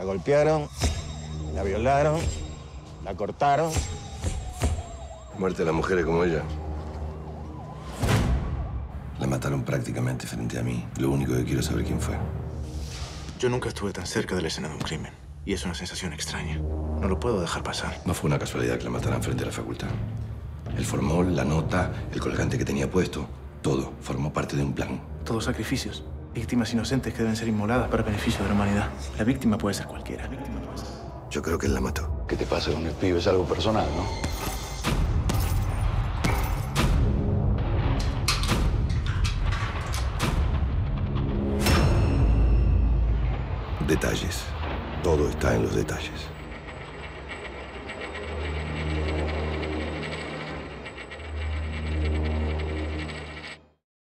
La golpearon, la violaron, la cortaron. Muerte a las mujeres como ella. La mataron prácticamente frente a mí. Lo único que quiero es saber quién fue. Yo nunca estuve tan cerca de la escena de un crimen. Y es una sensación extraña. No lo puedo dejar pasar. No fue una casualidad que la mataran frente a la facultad. El formol, la nota, el colgante que tenía puesto, todo formó parte de un plan. Todos sacrificios. Víctimas inocentes que deben ser inmoladas para beneficio de la humanidad. La víctima puede ser cualquiera. Yo creo que él la mató. ¿Qué te pasa con el pibe? Es algo personal, ¿no? Detalles. Todo está en los detalles.